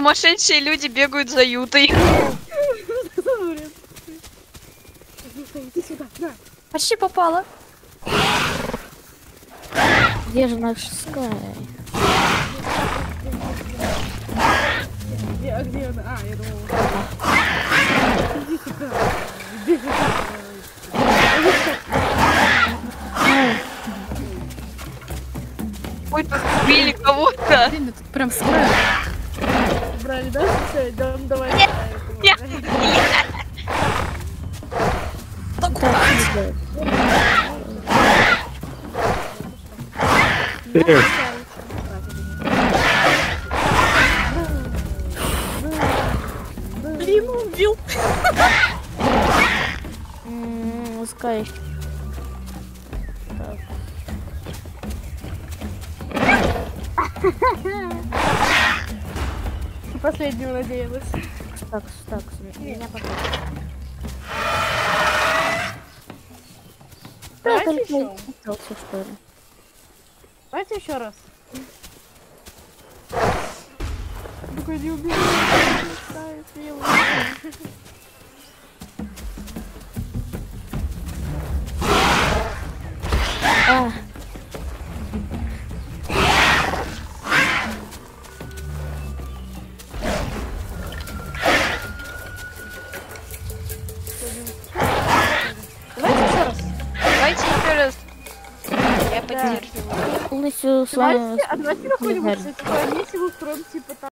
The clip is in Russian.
сумасшедшие люди бегают за Ютой. Иди сюда, на. Почти попала. Где же наш Скай? А где она? А, я думала. Иди сюда. Иди сюда. Ой, тут убили кого-то. Блин, тут прям справа. Брали, да? Все, идем, давай. Нет. Блин, убил. Скай. Последнего надеялась. Так, меня потом. Давайте только еще. хотелся, что ли. Давайте еще раз. Такой не убил. А. Давайте еще раз. Давайте еще раз. Я поддерживаю. Полностью с вами. Давайте какой-нибудь, кстати, комиссию устроим, типа там.